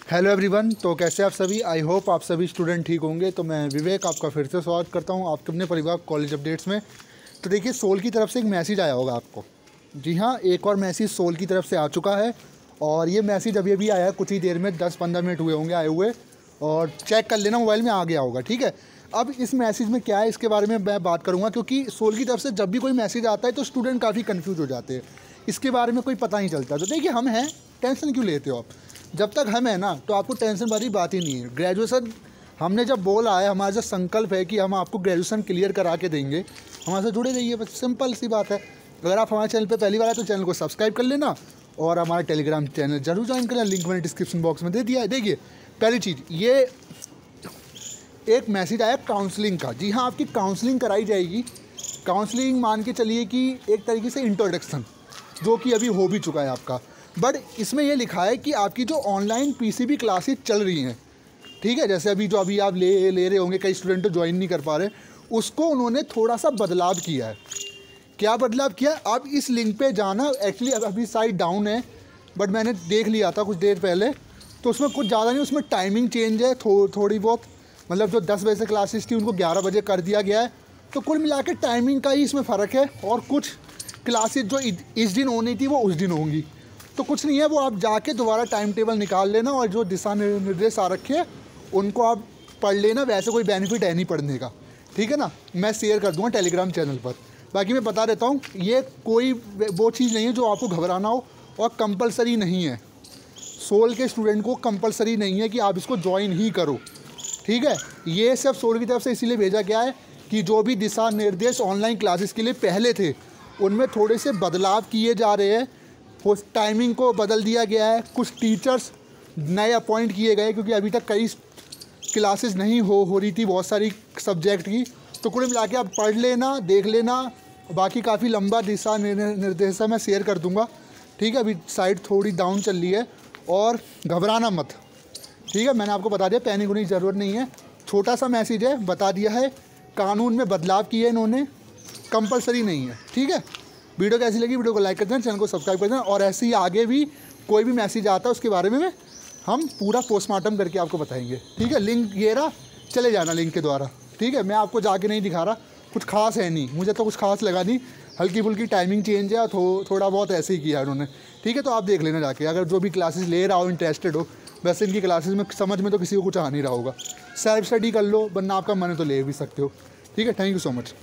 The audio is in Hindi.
हेलो एवरीवन, तो कैसे आप सभी। आई होप आप सभी स्टूडेंट ठीक होंगे। तो मैं विवेक आपका फिर से स्वागत करता हूं आपके अपने परिवार कॉलेज अपडेट्स में। तो देखिए, सोल की तरफ से एक मैसेज आया होगा आपको। जी हाँ, एक और मैसेज सोल की तरफ से आ चुका है और ये मैसेज अभी अभी आया है, कुछ ही देर में 10-15 मिनट हुए होंगे आए हुए, और चेक कर लेना, मोबाइल में आ गया होगा। ठीक है, अब इस मैसेज में क्या है इसके बारे में मैं बात करूँगा, क्योंकि सोल की तरफ से जब भी कोई मैसेज आता है तो स्टूडेंट काफ़ी कन्फ्यूज हो जाते हैं, इसके बारे में कोई पता नहीं चलता। तो देखिए, हम हैं, टेंशन क्यों लेते हो आप। जब तक हम हैं ना, तो आपको टेंशन वाली बात ही नहीं है। ग्रेजुएशन हमने जब बोला है, हमारा जो संकल्प है कि हम आपको ग्रेजुएशन क्लियर करा के देंगे, हमारे से जुड़े रहिए, बस सिंपल सी बात है। अगर आप हमारे चैनल पे पहली बार आए तो चैनल को सब्सक्राइब कर लेना और हमारा टेलीग्राम चैनल जरूर ज्वाइन करना, लिंक मैंने डिस्क्रिप्शन बॉक्स में दे दिया है। देखिए, पहली चीज़, ये एक मैसेज आया काउंसलिंग का। जी हाँ, आपकी काउंसलिंग कराई जाएगी। काउंसलिंग मान के चलिए कि एक तरीके से इंट्रोडक्शन, जो कि अभी हो भी चुका है आपका। बट इसमें ये लिखा है कि आपकी जो ऑनलाइन पीसीबी क्लासेस चल रही हैं, ठीक है, जैसे अभी आप ले रहे होंगे, कई स्टूडेंट तो ज्वाइन नहीं कर पा रहे, उसको उन्होंने थोड़ा सा बदलाव किया है। क्या बदलाव किया? आप इस लिंक पे जाना। एक्चुअली अभी साइट डाउन है, बट मैंने देख लिया था कुछ देर पहले, तो उसमें कुछ ज़्यादा नहीं, उसमें टाइमिंग चेंज है थोड़ी बहुत। मतलब जो 10 बजे से क्लासेस थी उनको 11 बजे कर दिया गया है। तो कुल मिला के टाइमिंग का ही इसमें फ़र्क है, और कुछ क्लासेस जो इस दिन होनी थी वो उस दिन होंगी। तो कुछ नहीं है, वो आप जाके दोबारा टाइम टेबल निकाल लेना, और जो दिशा निर्देश आ रखे हैं उनको आप पढ़ लेना। वैसे कोई बेनिफिट है नहीं पढ़ने का, ठीक है ना। मैं शेयर कर दूंगा टेलीग्राम चैनल पर। बाकी मैं बता देता हूँ, ये कोई वो चीज़ नहीं है जो आपको घबराना हो, और कंपलसरी नहीं है। सोल के स्टूडेंट को कंपलसरी नहीं है कि आप इसको ज्वाइन ही करो, ठीक है। ये सब सोल की तरफ से इसीलिए भेजा गया है कि जो भी दिशा निर्देश ऑनलाइन क्लासेस के लिए पहले थे, उनमें थोड़े से बदलाव किए जा रहे हैं। उस टाइमिंग को बदल दिया गया है, कुछ टीचर्स नए अपॉइंट किए गए, क्योंकि अभी तक कई क्लासेस नहीं हो रही थी बहुत सारी सब्जेक्ट की। तो कुल मिला के आप पढ़ लेना, देख लेना। बाकी काफ़ी लंबा दिशा निर्देश मैं शेयर कर दूंगा, ठीक है। अभी साइट थोड़ी डाउन चल रही है, और घबराना मत, ठीक है। मैंने आपको बता दिया, पैनिक होने की ज़रूरत नहीं है। छोटा सा मैसेज है, बता दिया है। कानून में बदलाव किए इन्होंने, कंपलसरी नहीं है, ठीक है। वीडियो कैसी लगी, वीडियो को लाइक कर देना, चैनल को सब्सक्राइब कर देना, और ऐसे ही आगे भी कोई भी मैसेज आता है उसके बारे में हम पूरा पोस्टमार्टम करके आपको बताएंगे, ठीक है। लिंक ये रहा, चले जाना लिंक के द्वारा, ठीक है। मैं आपको जाके नहीं दिखा रहा, कुछ खास है नहीं, मुझे तो कुछ खास लगा नहीं। हल्की फुल्की टाइमिंग चेंज है, थोड़ा बहुत ऐसे ही किया है उन्होंने, ठीक है। तो आप देख लेना जाके, अगर जो भी क्लासेस ले रहा हो, इंटरेस्टेड हो। वैसे इनकी क्लासेस में समझ में तो किसी को कुछ आ नहीं रहा होगा, सेल्फ स्टडी कर लो, वरना आपका मन है तो ले भी सकते हो, ठीक है। Thank you so much.